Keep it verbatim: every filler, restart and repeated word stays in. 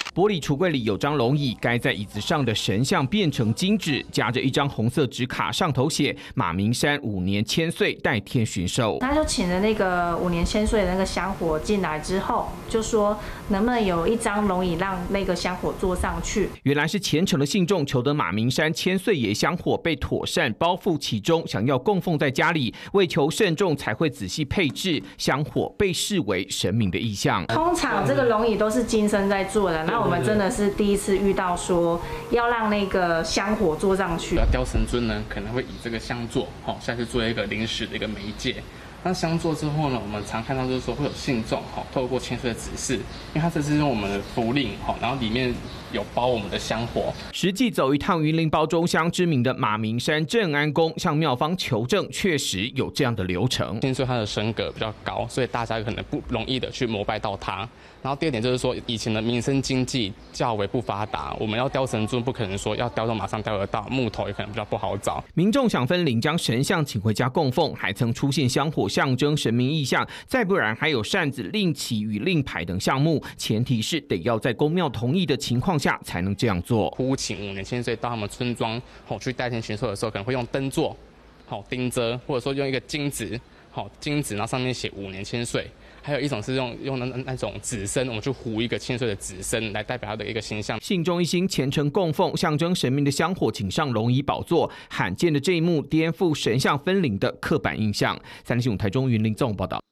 玻璃橱柜里有张龙椅，盖在椅子上的神像变成金纸，夹着一张红色纸卡，上头写“马明山五年千岁，代天巡狩”。 他就请了那个五年千岁的那个香火进来之后，就说能不能有一张龙椅让那个香火坐上去。 原来是虔诚的信众求得马明山千岁爷香火被妥善包覆其中，想要供奉在家里，为求慎重才会仔细配置香火，被视为神明的意象。 通常这个龙椅都是金身在做的，那我们真的是第一次遇到说要让那个香火坐上去。 雕神尊呢，可能会以这个香座，好、哦，下去做一个临时的一个媒介。那香座之后呢，我们常看到就是说会有信众哈，透过千岁的指示，因为它这是用我们的符令哈，然后里面有包我们的香火。 实际走一趟云林包中乡知名的马明山镇安宫，向庙方求证，确实有这样的流程。 千岁他的身格比较高，所以大家可能不容易的去膜拜到他。然后第二点就是说，以前的民生经济较为不发达，我们要雕神尊，不可能说要雕到马上雕得到，木头也可能比较不好找。 民众想分灵将神像请回家供奉，还曾出现香火象征神明意象，再不然还有扇子、令旗与令牌等项目，前提是得要在公庙同意的情况下才能这样做。 呼请五年千岁到他们村庄，好去代天巡狩的时候，可能会用灯座、好钉遮，或者说用一个金纸，好金纸，然后上面写五年千岁。还有一种是用用那那种纸身，我们去糊一个千岁的纸身，来代表他的一个形象。 信众一心虔诚供奉，象征神明的香火请上龙椅宝座，罕见的这一幕颠覆神像分灵的刻板印象。三立新闻台中云林综合报道。